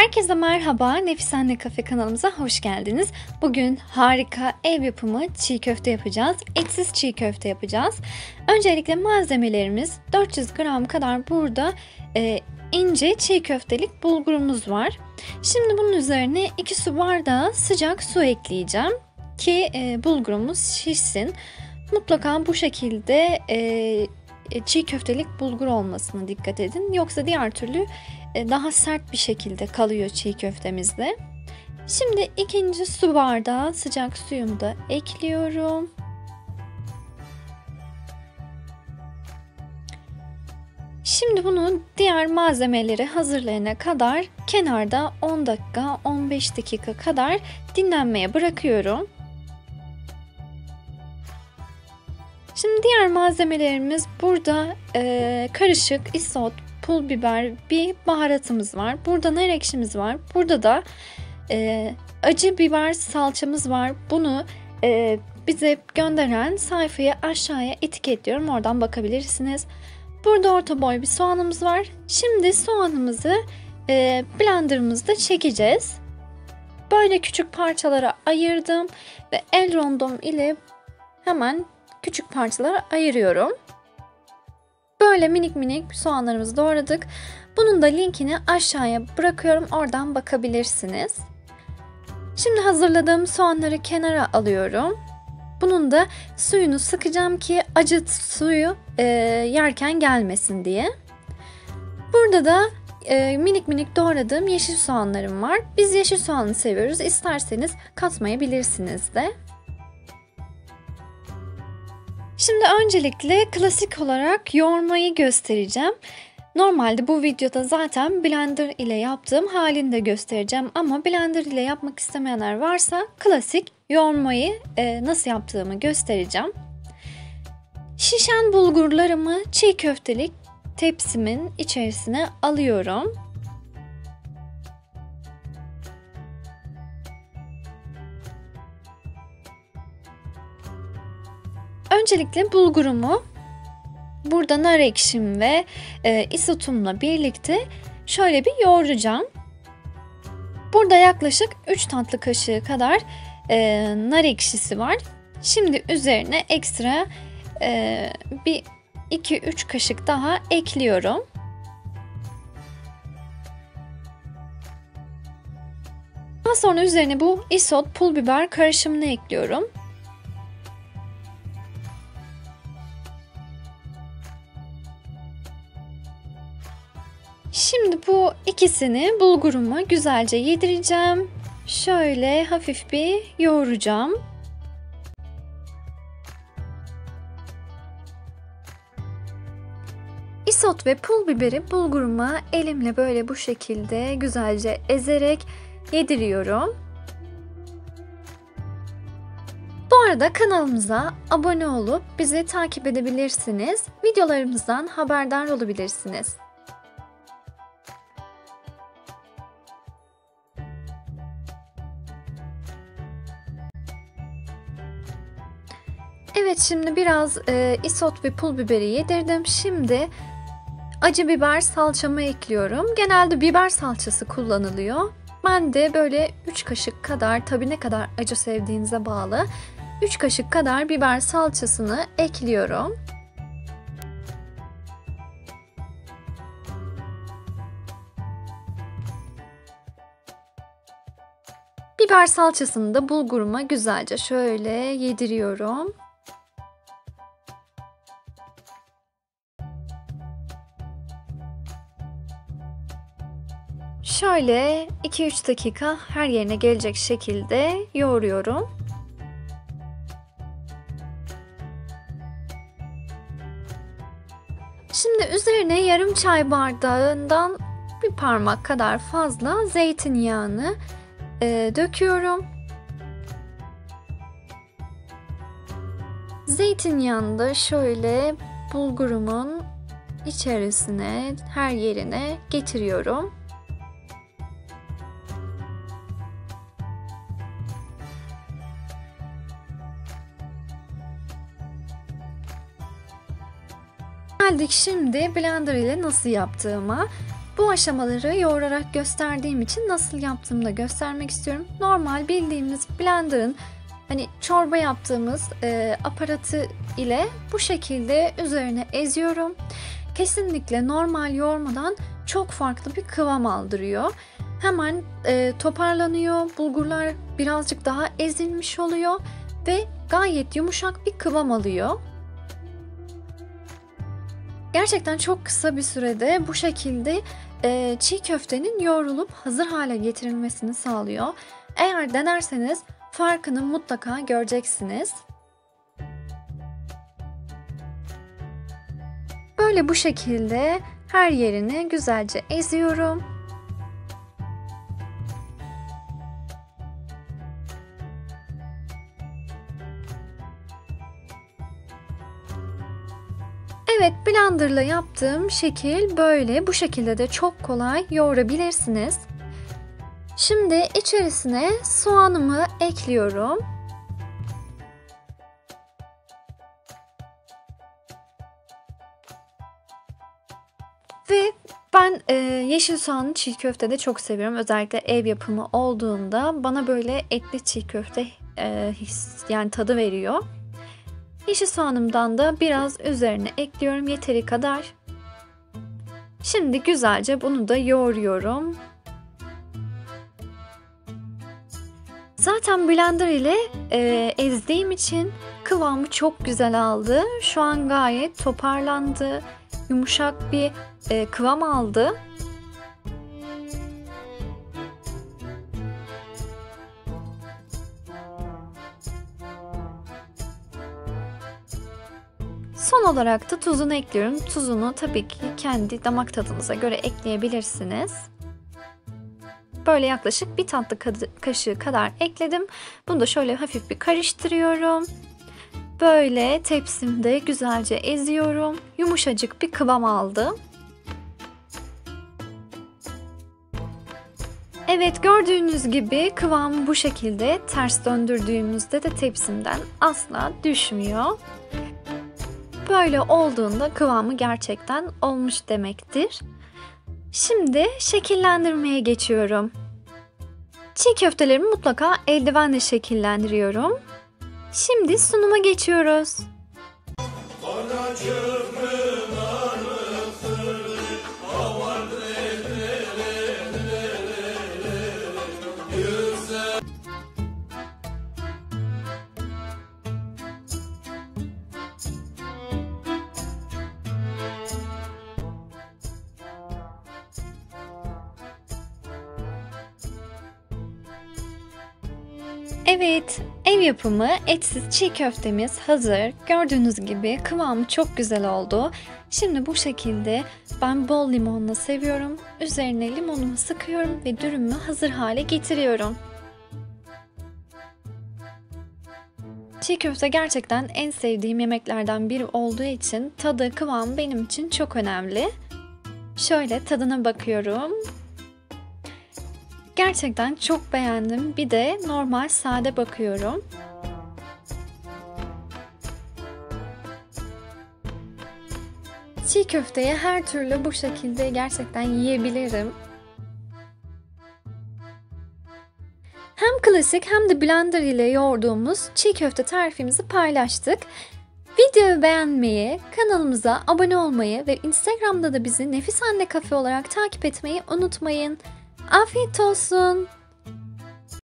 Herkese merhaba, Nefis Anne Kafe kanalımıza hoş geldiniz. Bugün harika ev yapımı çiğ köfte yapacağız. Etsiz çiğ köfte yapacağız. Öncelikle malzemelerimiz 400 gram kadar burada ince çiğ köftelik bulgurumuz var. Şimdi bunun üzerine 2 su bardağı sıcak su ekleyeceğim ki bulgurumuz şişsin. Mutlaka bu şekilde çiğ köftelik bulgur olmasına dikkat edin. Yoksa diğer türlü daha sert bir şekilde kalıyor çiğ köftemizde. Şimdi ikinci su bardağı sıcak suyumu da ekliyorum. Şimdi bunu diğer malzemeleri hazırlayana kadar kenarda 10 dakika 15 dakika kadar dinlenmeye bırakıyorum. Şimdi diğer malzemelerimiz burada karışık isot, pul biber, bir baharatımız var. Burada nar ekşimiz var. Burada da acı biber salçamız var. Bunu bize gönderen sayfayı aşağıya etiketliyorum. Oradan bakabilirsiniz. Burada orta boy bir soğanımız var. Şimdi soğanımızı blenderımızda çekeceğiz. Böyle küçük parçalara ayırdım ve el rondom ile hemen küçük parçalara ayırıyorum. Böyle minik minik soğanlarımızı doğradık. Bunun da linkini aşağıya bırakıyorum. Oradan bakabilirsiniz. Şimdi hazırladığım soğanları kenara alıyorum. Bunun da suyunu sıkacağım ki acı suyu yerken gelmesin diye. Burada da minik minik doğradığım yeşil soğanlarım var. Biz yeşil soğanı seviyoruz. İsterseniz katmayabilirsiniz de. Şimdi öncelikle klasik olarak yoğurmayı göstereceğim. Normalde bu videoda zaten blender ile yaptığım halini de göstereceğim. Ama blender ile yapmak istemeyenler varsa klasik yoğurmayı nasıl yaptığımı göstereceğim. Şişen bulgurlarımı çiğ köftelik tepsimin içerisine alıyorum. Öncelikle bulgurumu burada nar ekşim ve isotumla birlikte şöyle bir yoğuracağım. Burada yaklaşık 3 tatlı kaşığı kadar nar ekşisi var. Şimdi üzerine ekstra bir 2-3 kaşık daha ekliyorum. Daha sonra üzerine bu isot pul biber karışımını ekliyorum. Şimdi bu ikisini bulguruma güzelce yedireceğim. Şöyle hafif bir yoğuracağım. Isot ve pul biberi bulguruma elimle böyle bu şekilde güzelce ezerek yediriyorum. Bu arada kanalımıza abone olup bizi takip edebilirsiniz. Videolarımızdan haberdar olabilirsiniz. Evet, şimdi biraz isot ve pul biberi yedirdim. Şimdi acı biber salçamı ekliyorum. Genelde biber salçası kullanılıyor. Ben de böyle 3 kaşık kadar, tabii ne kadar acı sevdiğinize bağlı, 3 kaşık kadar biber salçasını ekliyorum. Biber salçasını da bulguruma güzelce şöyle yediriyorum. Şöyle 2-3 dakika her yerine gelecek şekilde yoğuruyorum. Şimdi üzerine yarım çay bardağından bir parmak kadar fazla zeytinyağını döküyorum. Zeytinyağını da şöyle bulgurumun içerisine, her yerine getiriyorum. Geldik şimdi blender ile nasıl yaptığıma. Bu aşamaları yoğurarak gösterdiğim için nasıl yaptığımı da göstermek istiyorum. Normal bildiğimiz blenderın hani çorba yaptığımız aparatı ile bu şekilde üzerine eziyorum. Kesinlikle normal yoğurmadan çok farklı bir kıvam aldırıyor. Hemen toparlanıyor. Bulgurlar birazcık daha ezilmiş oluyor ve gayet yumuşak bir kıvam alıyor. Gerçekten çok kısa bir sürede bu şekilde çiğ köftenin yoğrulup hazır hale getirilmesini sağlıyor. Eğer denerseniz farkını mutlaka göreceksiniz. Böyle bu şekilde her yerini güzelce eziyorum. Evet, blenderla yaptığım şekil böyle. Bu şekilde de çok kolay yoğurabilirsiniz. Şimdi içerisine soğanımı ekliyorum. Ve ben yeşil soğanlı çiğ köfte de çok seviyorum. Özellikle ev yapımı olduğunda bana böyle etli çiğ köfte yani tadı veriyor. Yeşil soğanımdan da biraz üzerine ekliyorum yeteri kadar. Şimdi güzelce bunu da yoğuruyorum. Zaten blender ile ezdiğim için kıvamı çok güzel aldı. Şu an gayet toparlandı. Yumuşak bir kıvam aldı. Son olarak da tuzunu ekliyorum. Tuzunu tabii ki kendi damak tadınıza göre ekleyebilirsiniz. Böyle yaklaşık bir tatlı kaşığı kadar ekledim. Bunu da şöyle hafif bir karıştırıyorum. Böyle tepsimde güzelce eziyorum. Yumuşacık bir kıvam aldı. Evet, gördüğünüz gibi kıvamı bu şekilde. Ters döndürdüğümüzde de tepsimden asla düşmüyor. Böyle olduğunda kıvamı gerçekten olmuş demektir. Şimdi şekillendirmeye geçiyorum. Çiğ köftelerimi mutlaka eldivenle şekillendiriyorum. Şimdi sunuma geçiyoruz. Evet, ev yapımı etsiz çiğ köftemiz hazır. Gördüğünüz gibi kıvamı çok güzel oldu. Şimdi bu şekilde ben bol limonla seviyorum. Üzerine limonumu sıkıyorum ve dürümü hazır hale getiriyorum. Çiğ köfte gerçekten en sevdiğim yemeklerden biri olduğu için tadı, kıvamı benim için çok önemli. Şöyle tadına bakıyorum. Gerçekten çok beğendim. Bir de normal sade bakıyorum. Çiğ köfteyi her türlü bu şekilde gerçekten yiyebilirim. Hem klasik hem de blender ile yoğurduğumuz çiğ köfte tarifimizi paylaştık. Videoyu beğenmeyi, kanalımıza abone olmayı ve Instagram'da da bizi Nefis Anne Kafe olarak takip etmeyi unutmayın. Afiyet olsun.